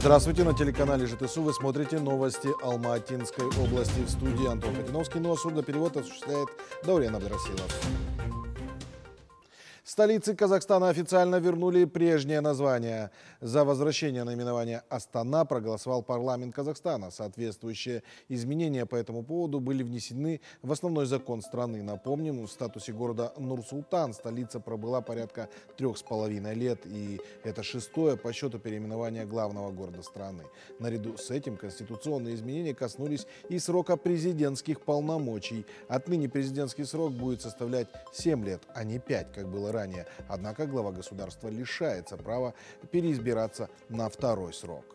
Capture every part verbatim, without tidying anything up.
Здравствуйте, на телеканале ЖТСУ вы смотрите новости Алма-Атинской области. В студии Антон Хатиновский, ну а сурдоперевод осуществляет Даурен Абдрасилов. В столице Казахстана официально вернули прежнее название. За возвращение наименования Астана проголосовал парламент Казахстана. Соответствующие изменения по этому поводу были внесены в основной закон страны. Напомним, в статусе города Нур-Султан столица пробыла порядка трех с половиной лет. И это шестое по счету переименование главного города страны. Наряду с этим конституционные изменения коснулись и срока президентских полномочий. Отныне президентский срок будет составлять семь лет, а не пять, как было ранее. Однако глава государства лишается права переизбираться на второй срок.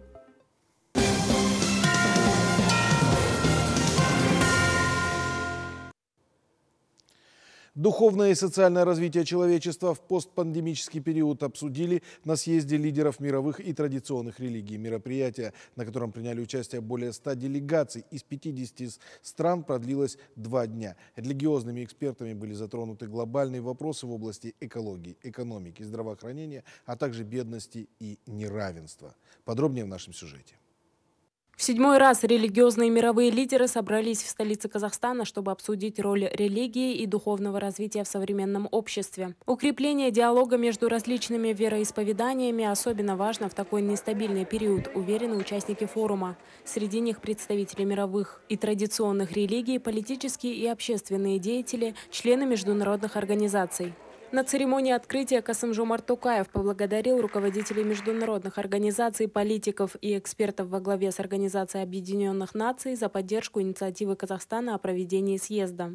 Духовное и социальное развитие человечества в постпандемический период обсудили на съезде лидеров мировых и традиционных религий. Мероприятие, на котором приняли участие более ста делегаций из пятидесяти стран, продлилось два дня. Религиозными экспертами были затронуты глобальные вопросы в области экологии, экономики, здравоохранения, а также бедности и неравенства. Подробнее в нашем сюжете. В седьмой раз религиозные мировые лидеры собрались в столице Казахстана, чтобы обсудить роль религии и духовного развития в современном обществе. Укрепление диалога между различными вероисповеданиями особенно важно в такой нестабильный период, уверены участники форума. Среди них представители мировых и традиционных религий, политические и общественные деятели, члены международных организаций. На церемонии открытия Касым-Жомарт Токаев поблагодарил руководителей международных организаций, политиков и экспертов во главе с Организацией Объединенных Наций за поддержку инициативы Казахстана о проведении съезда.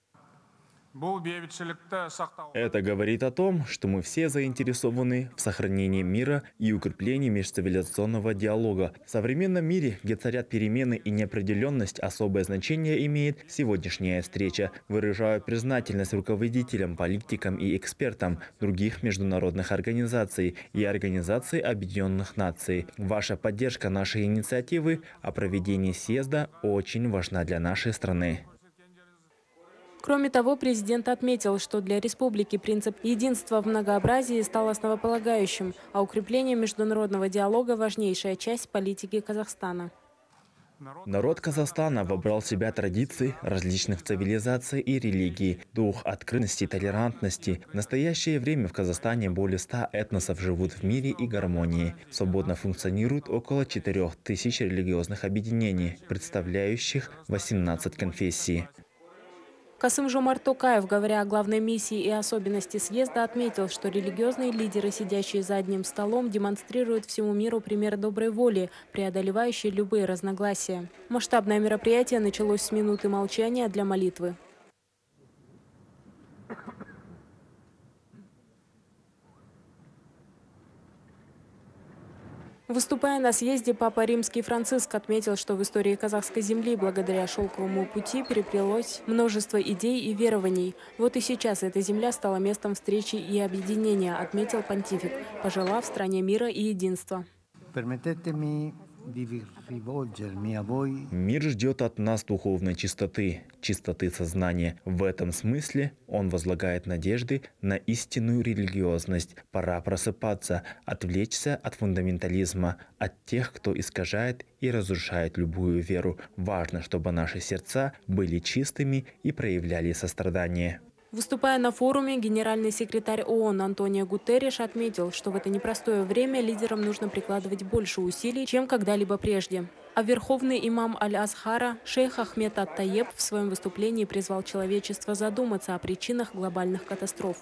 Это говорит о том, что мы все заинтересованы в сохранении мира и укреплении межцивилизационного диалога. В современном мире, где царят перемены и неопределенность, особое значение имеет сегодняшняя встреча. Выражаю признательность руководителям, политикам и экспертам других международных организаций и Организации Объединенных Наций. Ваша поддержка нашей инициативы о проведении съезда очень важна для нашей страны. Кроме того, президент отметил, что для республики принцип единства в многообразии стал основополагающим, а укрепление международного диалога – важнейшая часть политики Казахстана. Народ Казахстана вобрал в себя традиции различных цивилизаций и религий, дух открытости и толерантности. В настоящее время в Казахстане более ста этносов живут в мире и гармонии. Свободно функционирует около четырёх тысяч религиозных объединений, представляющих восемнадцать конфессий. Касым-Жомарт Токаев, говоря о главной миссии и особенности съезда, отметил, что религиозные лидеры, сидящие за одним столом, демонстрируют всему миру пример доброй воли, преодолевающей любые разногласия. Масштабное мероприятие началось с минуты молчания для молитвы. Выступая на съезде, Папа Римский Франциск отметил, что в истории казахской земли благодаря шелковому пути переплелось множество идей и верований. Вот и сейчас эта земля стала местом встречи и объединения, отметил понтифик, пожелав стране мира и единства. Мир ждет от нас духовной чистоты, чистоты сознания. В этом смысле он возлагает надежды на истинную религиозность. Пора просыпаться, отвлечься от фундаментализма, от тех, кто искажает и разрушает любую веру. Важно, чтобы наши сердца были чистыми и проявляли сострадание. Выступая на форуме, генеральный секретарь ООН Антонио Гутерриш отметил, что в это непростое время лидерам нужно прикладывать больше усилий, чем когда-либо прежде. А верховный имам Аль-Азхара шейх Ахмед ат-Таеб в своем выступлении призвал человечество задуматься о причинах глобальных катастроф.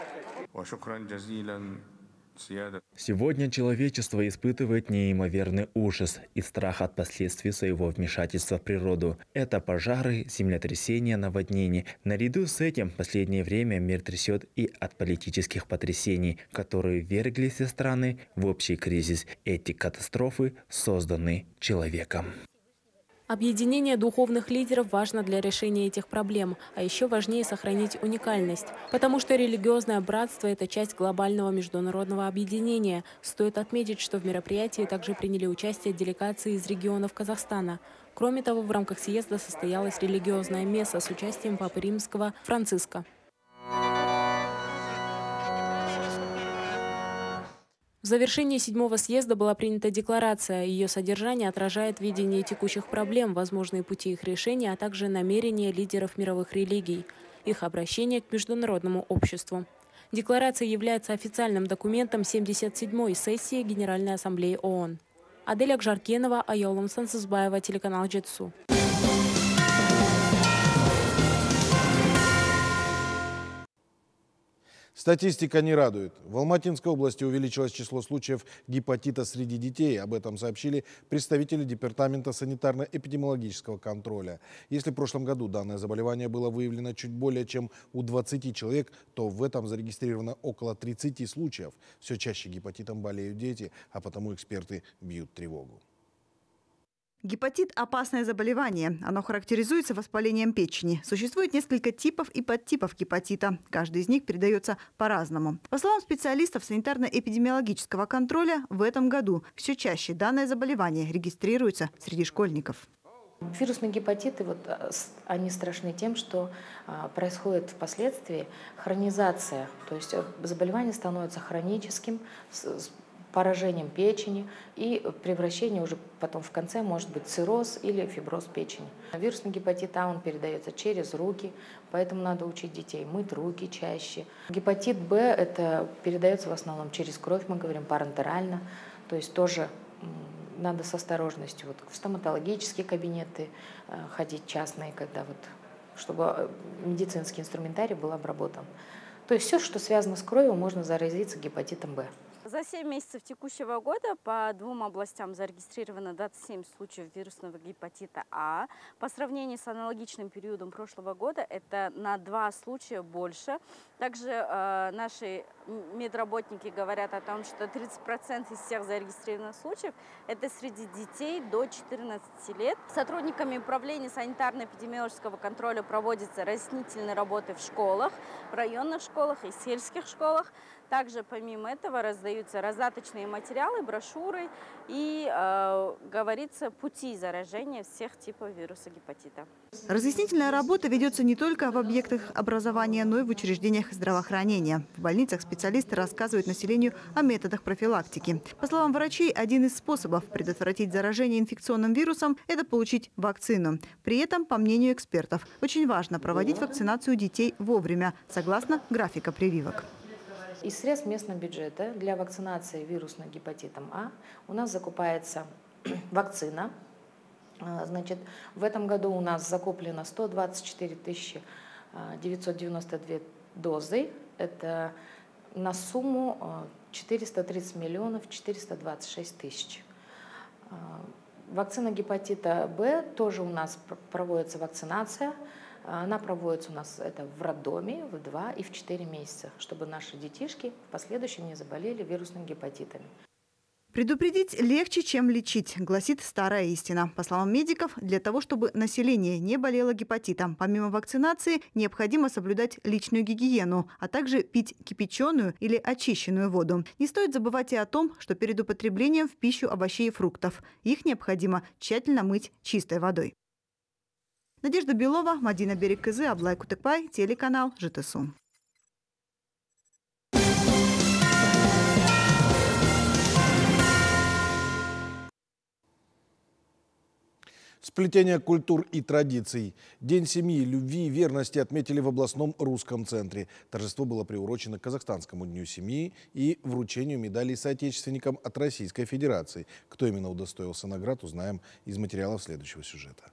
Сегодня человечество испытывает неимоверный ужас и страх от последствий своего вмешательства в природу. Это пожары, землетрясения, наводнения. Наряду с этим в последнее время мир трясет и от политических потрясений, которые ввергли все страны в общий кризис. Эти катастрофы созданы человеком. Объединение духовных лидеров важно для решения этих проблем, а еще важнее сохранить уникальность. Потому что религиозное братство – это часть глобального международного объединения. Стоит отметить, что в мероприятии также приняли участие делегации из регионов Казахстана. Кроме того, в рамках съезда состоялась религиозная месса с участием Папы Римского Франциска. В завершении седьмого съезда была принята декларация. Ее содержание отражает видение текущих проблем, возможные пути их решения, а также намерения лидеров мировых религий, их обращение к международному обществу. Декларация является официальным документом семьдесят седьмой сессии Генеральной Ассамблеи ООН. Адель Акжаркенова, Айолом Сансызбаева, телеканал Жетсу. Статистика не радует. В Алматинской области увеличилось число случаев гепатита среди детей. Об этом сообщили представители Департамента санитарно-эпидемиологического контроля. Если в прошлом году данное заболевание было выявлено чуть более чем у двадцати человек, то в этом зарегистрировано около тридцати случаев. Все чаще гепатитом болеют дети, а потому эксперты бьют тревогу. Гепатит – опасное заболевание. Оно характеризуется воспалением печени. Существует несколько типов и подтипов гепатита. Каждый из них передается по-разному. По словам специалистов санитарно-эпидемиологического контроля, в этом году все чаще данное заболевание регистрируется среди школьников. Вирусные гепатиты, вот, они страшны тем, что а, происходит впоследствии хронизация. То есть заболевание становится хроническим, с, с поражением печени и превращение уже потом в конце может быть цирроз или фиброз печени. Вирусный гепатит А, он передается через руки, поэтому надо учить детей мыть руки чаще. Гепатит Б это передается в основном через кровь, мы говорим парентерально, то есть тоже надо с осторожностью вот, в стоматологические кабинеты ходить частные, когда вот, чтобы медицинский инструментарий был обработан. То есть все, что связано с кровью, можно заразиться гепатитом Б. За семь месяцев текущего года по двум областям зарегистрировано двадцать семь случаев вирусного гепатита А. По сравнению с аналогичным периодом прошлого года это на два случая больше. Также э, наши медработники говорят о том, что тридцать процентов из всех зарегистрированных случаев это среди детей до четырнадцати лет. Сотрудниками управления санитарно-эпидемиологического контроля проводятся разъяснительные работы в школах, в районных школах и сельских школах. Также помимо этого раздаются раздаточные материалы, брошюры и э, говорится пути заражения всех типов вируса гепатита. Разъяснительная работа ведется не только в объектах образования, но и в учреждениях здравоохранения. В больницах специалисты рассказывают населению о методах профилактики. По словам врачей, один из способов предотвратить заражение инфекционным вирусом – это получить вакцину. При этом, по мнению экспертов, очень важно проводить вакцинацию детей вовремя, согласно графика прививок. Из средств местного бюджета для вакцинации вирусным гепатитом А у нас закупается вакцина. Значит, в этом году у нас закуплено сто двадцать четыре тысячи девятьсот девяносто две дозы. Это на сумму четыреста тридцать миллионов четыреста двадцать шесть тысяч. Вакцина гепатита Б тоже у нас проводится вакцинация. Она проводится у нас это в роддоме в два и в четыре месяца, чтобы наши детишки в последующем не заболели вирусными гепатитами. Предупредить легче, чем лечить, гласит старая истина. По словам медиков, для того, чтобы население не болело гепатитом, помимо вакцинации необходимо соблюдать личную гигиену, а также пить кипяченую или очищенную воду. Не стоит забывать и о том, что перед употреблением в пищу овощей и фруктов их необходимо тщательно мыть чистой водой. Надежда Белова, Мадина Береккызы, Аблай Кутыкбай, телеканал ЖТСУ. Сплетение культур и традиций. День семьи, любви и верности отметили в областном русском центре. Торжество было приурочено к Казахстанскому дню семьи и вручению медалей соотечественникам от Российской Федерации. Кто именно удостоился наград, узнаем из материалов следующего сюжета.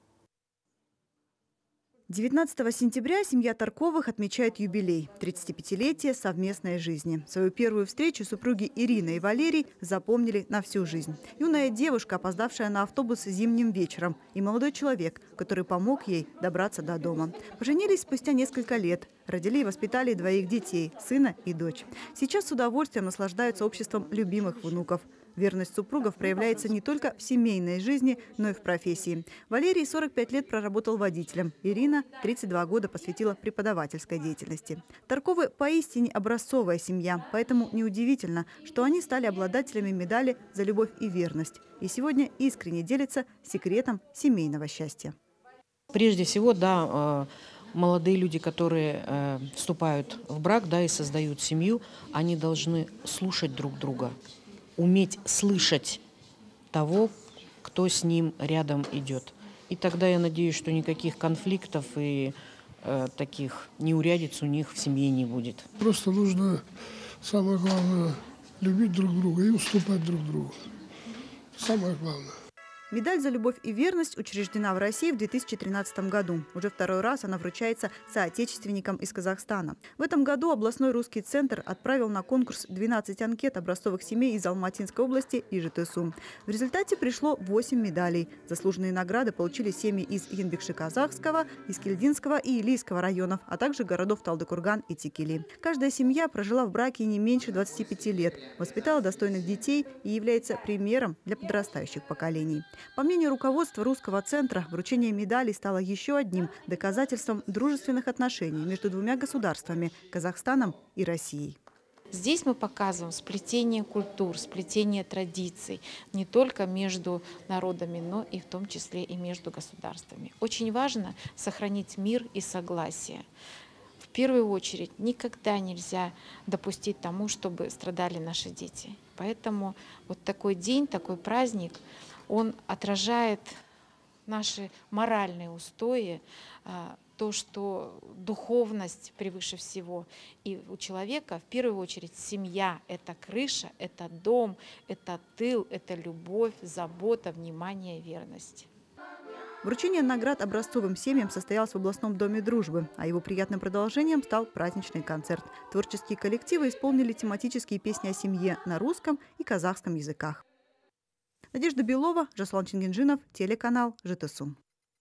девятнадцатого сентября семья Тарковых отмечает юбилей – тридцатипятилетие совместной жизни. Свою первую встречу супруги Ирина и Валерий запомнили на всю жизнь. Юная девушка, опоздавшая на автобус зимним вечером, и молодой человек, который помог ей добраться до дома. Поженились спустя несколько лет. Родили и воспитали двоих детей – сына и дочь. Сейчас с удовольствием наслаждаются обществом любимых внуков. Верность супругов проявляется не только в семейной жизни, но и в профессии. Валерий сорок пять лет проработал водителем. Ирина тридцать два года посвятила преподавательской деятельности. Тарковы поистине образцовая семья, поэтому неудивительно, что они стали обладателями медали за любовь и верность. И сегодня искренне делятся секретом семейного счастья. Прежде всего, да, молодые люди, которые э, вступают в брак, да, и создают семью, они должны слушать друг друга, уметь слышать того, кто с ним рядом идет. И тогда я надеюсь, что никаких конфликтов и э, таких неурядиц у них в семье не будет. Просто нужно, самое главное, любить друг друга и уступать друг другу. Самое главное. Медаль за любовь и верность учреждена в России в две тысячи тринадцатом году. Уже второй раз она вручается соотечественникам из Казахстана. В этом году областной русский центр отправил на конкурс двенадцать анкет образцовых семей из Алматинской области и ЖТСУ. В результате пришло восемь медалей. Заслуженные награды получили семьи из Янбекши-Казахского, Искельдинского и Илийского районов, а также городов Талдыкурган и Текели. Каждая семья прожила в браке не меньше двадцати пяти лет, воспитала достойных детей и является примером для подрастающих поколений. По мнению руководства русского центра, вручение медалей стало еще одним доказательством дружественных отношений между двумя государствами – Казахстаном и Россией. Здесь мы показываем сплетение культур, сплетение традиций не только между народами, но и в том числе и между государствами. Очень важно сохранить мир и согласие. В первую очередь никогда нельзя допустить тому, чтобы страдали наши дети. Поэтому вот такой день, такой праздник – он отражает наши моральные устои, то, что духовность превыше всего. И у человека в первую очередь семья – это крыша, это дом, это тыл, это любовь, забота, внимание, верность. Вручение наград образцовым семьям состоялось в областном доме дружбы, а его приятным продолжением стал праздничный концерт. Творческие коллективы исполнили тематические песни о семье на русском и казахском языках. Надежда Белова, Жасулан Чингенжинов, телеканал ЖТСУ.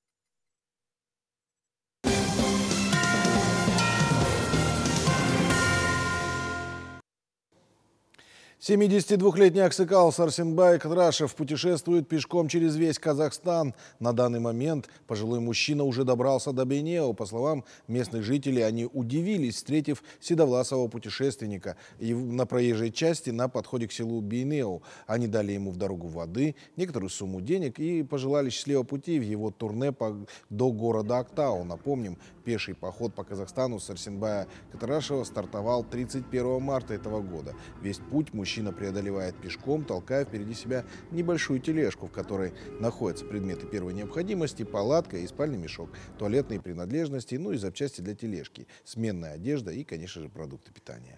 семидесятидвухлетний аксакал Сарсенбай Кадрашев путешествует пешком через весь Казахстан. На данный момент пожилой мужчина уже добрался до Бейнео. По словам местных жителей, они удивились, встретив седовласого путешественника на проезжей части на подходе к селу Бейнео. Они дали ему в дорогу воды, некоторую сумму денег и пожелали счастливого пути в его турне по, до города Актау. Напомним, пеший поход по Казахстану Сарсенбая Кадрашева стартовал тридцать первого марта этого года. Весь путь мужчина Мужчина преодолевает пешком, толкая впереди себя небольшую тележку, в которой находятся предметы первой необходимости, палатка и спальный мешок, туалетные принадлежности, ну и запчасти для тележки, сменная одежда и, конечно же, продукты питания.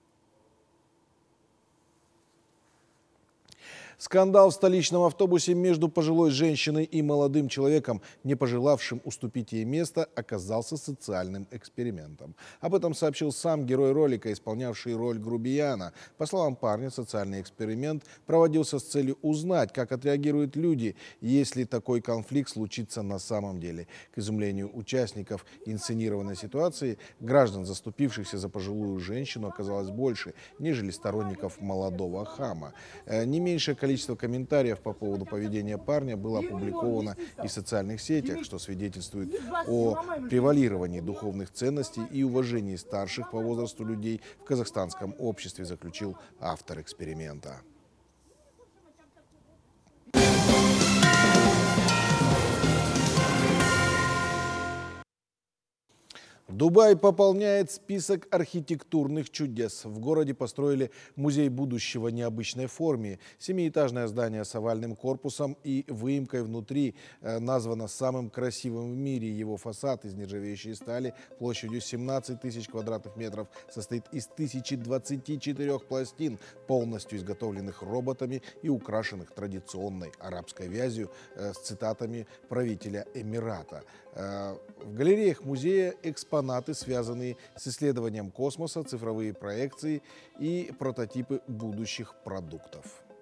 Скандал в столичном автобусе между пожилой женщиной и молодым человеком, не пожелавшим уступить ей место, оказался социальным экспериментом. Об этом сообщил сам герой ролика, исполнявший роль грубияна. По словам парня, социальный эксперимент проводился с целью узнать, как отреагируют люди, если такой конфликт случится на самом деле. К изумлению участников инсценированной ситуации, граждан, заступившихся за пожилую женщину, оказалось больше, нежели сторонников молодого хама. Не меньшее количество Количество комментариев по поводу поведения парня было опубликовано и в социальных сетях, что свидетельствует о превалировании духовных ценностей и уважении старших по возрасту людей в казахстанском обществе, заключил автор эксперимента. Дубай пополняет список архитектурных чудес. В городе построили музей будущего необычной форме. Семиэтажное здание с овальным корпусом и выемкой внутри названо самым красивым в мире. Его фасад из нержавеющей стали площадью семнадцать тысяч квадратных метров состоит из тысячи двадцати четырёх пластин, полностью изготовленных роботами и украшенных традиционной арабской вязью с цитатами правителя Эмирата. В галереях музея экспонаты, связанные с исследованием космоса, цифровые проекции и прототипы будущих продуктов.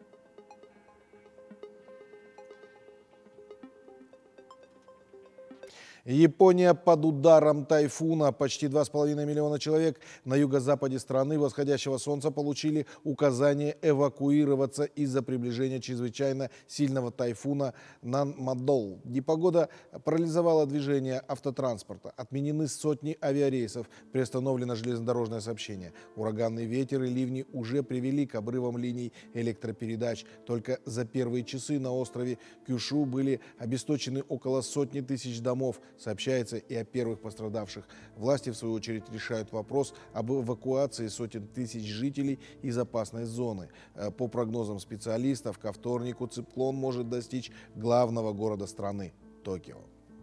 Япония под ударом тайфуна. Почти два с половиной миллиона человек на юго-западе страны восходящего солнца получили указание эвакуироваться из-за приближения чрезвычайно сильного тайфуна Нанмадол. Непогода парализовала движение автотранспорта. Отменены сотни авиарейсов, приостановлено железнодорожное сообщение. Ураганный ветер и ливни уже привели к обрывам линий электропередач. Только за первые часы на острове Кюшу были обесточены около сотни тысяч домов. сообщается и о первых пострадавших. Власти, в свою очередь, решают вопрос об эвакуации сотен тысяч жителей из опасной зоны. По прогнозам специалистов, ко вторнику циклон может достичь главного города страны – Токио.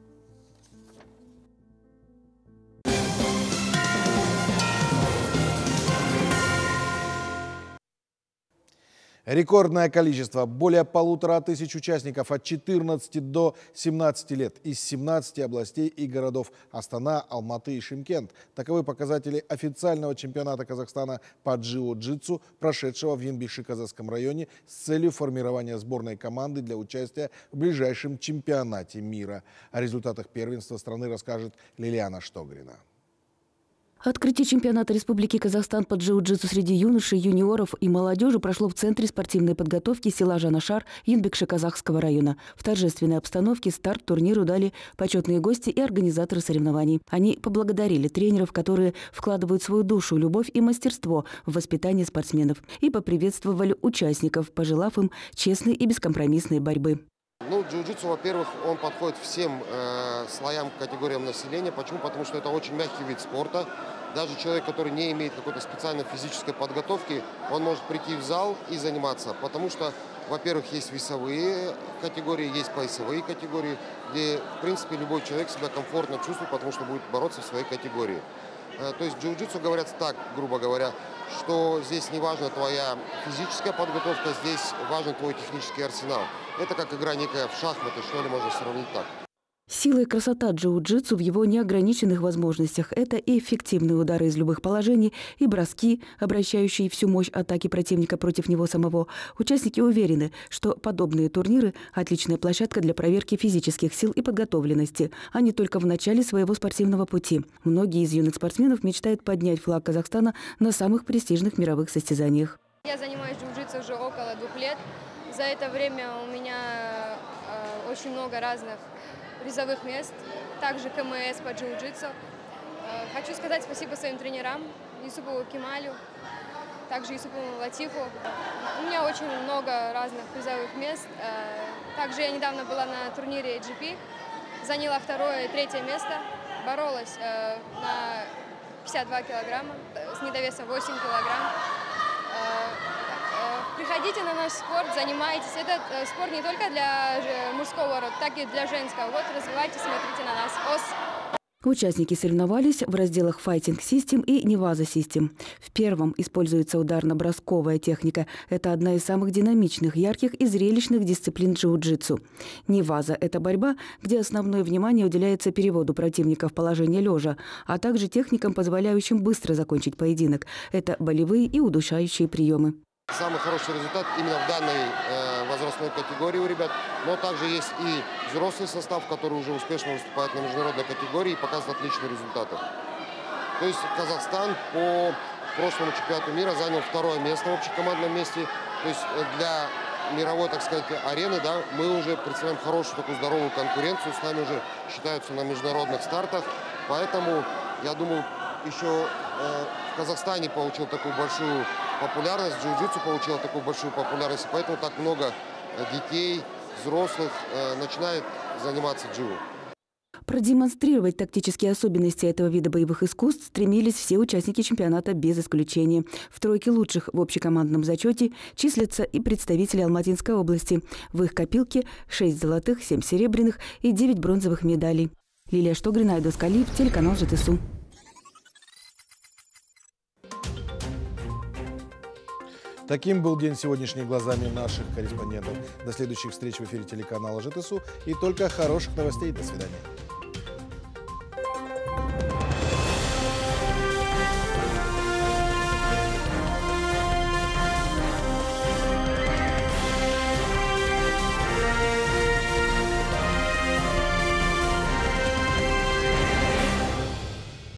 Рекордное количество – более полутора тысяч участников от четырнадцати до семнадцати лет из семнадцати областей и городов Астана, Алматы и Шымкент. Таковы показатели официального чемпионата Казахстана по джиу-джитсу, прошедшего в Янбекши-Казахском районе с целью формирования сборной команды для участия в ближайшем чемпионате мира. О результатах первенства страны расскажет Лилиана Штогрина. Открытие чемпионата Республики Казахстан по джиу-джитсу среди юношей, юниоров и молодежи прошло в Центре спортивной подготовки села Жанашар Янбекши-Казахского района. В торжественной обстановке старт турниру дали почетные гости и организаторы соревнований. Они поблагодарили тренеров, которые вкладывают свою душу, любовь и мастерство в воспитание спортсменов, и поприветствовали участников, пожелав им честной и бескомпромиссной борьбы. Ну, джиу-джитсу, во-первых, он подходит всем э, слоям, категориям населения. Почему? Потому что это очень мягкий вид спорта. Даже человек, который не имеет какой-то специальной физической подготовки, он может прийти в зал и заниматься. Потому что, во-первых, есть весовые категории, есть поясовые категории, где, в принципе, любой человек себя комфортно чувствует, потому что будет бороться в своей категории. Э, то есть джиу-джитсу говорят так, грубо говоря, что здесь не важна твоя физическая подготовка, здесь важен твой технический арсенал. Это как игра некая в шахматы, что ли, можно сравнить так. Сила и красота джиу-джитсу в его неограниченных возможностях – это и эффективные удары из любых положений, и броски, обращающие всю мощь атаки противника против него самого. Участники уверены, что подобные турниры – отличная площадка для проверки физических сил и подготовленности, а не только в начале своего спортивного пути. Многие из юных спортсменов мечтают поднять флаг Казахстана на самых престижных мировых состязаниях. Я занимаюсь джиу-джитсу уже около двух лет. За это время у меня э, очень много разных призовых мест, также КМС по джиу-джитсу. Э, хочу сказать спасибо своим тренерам, Юсупу Кемалю, также Юсупу Латифу. У меня очень много разных призовых мест. Э, также я недавно была на турнире джи пи, заняла второе и третье место, боролась э, на пятьдесят два килограмма, с недовесом восемь килограмм. Приходите на наш спорт, занимайтесь. Этот спорт не только для мужского рода, так и для женского. Вот, развивайтесь, смотрите на нас. ОС. Участники соревновались в разделах Fighting System и Неваза System. В первом используется ударно-бросковая техника. Это одна из самых динамичных, ярких и зрелищных дисциплин джиу-джитсу. Неваза – это борьба, где основное внимание уделяется переводу противника в положение лежа, а также техникам, позволяющим быстро закончить поединок. Это болевые и удушающие приемы. Самый хороший результат именно в данной э, возрастной категории у ребят, но также есть и взрослый состав, который уже успешно выступает на международной категории и показывает отличные результаты. То есть Казахстан по прошлому чемпионату мира занял второе место в общекомандном месте. То есть для мировой, так сказать, арены, да, мы уже представляем хорошую такую здоровую конкуренцию, с нами уже считаются на международных стартах. Поэтому, я думаю, еще э, в Казахстане получил такую большую популярность, джиу-джитсу получила такую большую популярность, поэтому так много детей, взрослых э, начинает заниматься джиу. Продемонстрировать тактические особенности этого вида боевых искусств стремились все участники чемпионата без исключения. В тройке лучших в общекомандном зачете числятся и представители Алматинской области. В их копилке шесть золотых, семь серебряных и девять бронзовых медалей. Лилия Штогрина, Айдос Калиев, телеканал ЖТСУ. Таким был день сегодняшний глазами наших корреспондентов. До следующих встреч в эфире телеканала ЖТСУ и только хороших новостей. До свидания.